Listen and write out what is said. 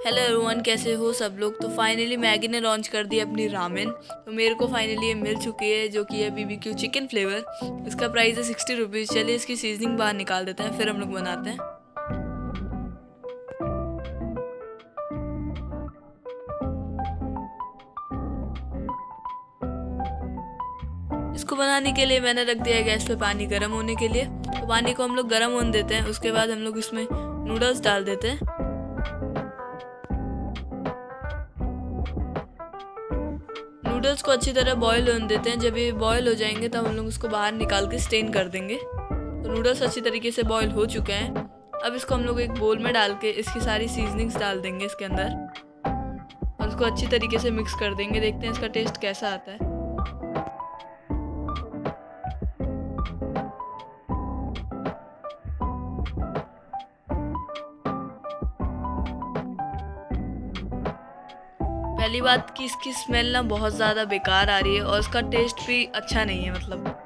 Hello everyone, कैसे हो सब लोग। तो फाइनली मैगी ने लॉन्च कर दी अपनी रामेन। तो मेरे को फाइनली ये मिल चुकी है, जो कि है BBQ चिकन फ्लेवर। इसका प्राइस है 60 रुपीज़। चलिए इसकी सीजनिंग बाहर निकाल देते हैं, फिर हम लोग बनाते हैं। इसको बनाने के लिए मैंने रख दिया है गैस पे पानी गर्म होने के लिए। तो पानी को हम लोग गर्म होने देते हैं। उसके बाद हम लोग इसमें नूडल्स डाल देते हैं। नूडल्स को अच्छी तरह बॉईल होने देते हैं। जब ये बॉईल हो जाएंगे तब हम लोग उसको बाहर निकाल के स्टेन कर देंगे। तो नूडल्स अच्छी तरीके से बॉईल हो चुके हैं। अब इसको हम लोग एक बोल में डाल के इसकी सारी सीजनिंग्स डाल देंगे इसके अंदर और उसको अच्छी तरीके से मिक्स कर देंगे। देखते हैं इसका टेस्ट कैसा आता है। पहली बात कि इसकी स्मेल ना बहुत ज़्यादा बेकार आ रही है और इसका टेस्ट भी अच्छा नहीं है। मतलब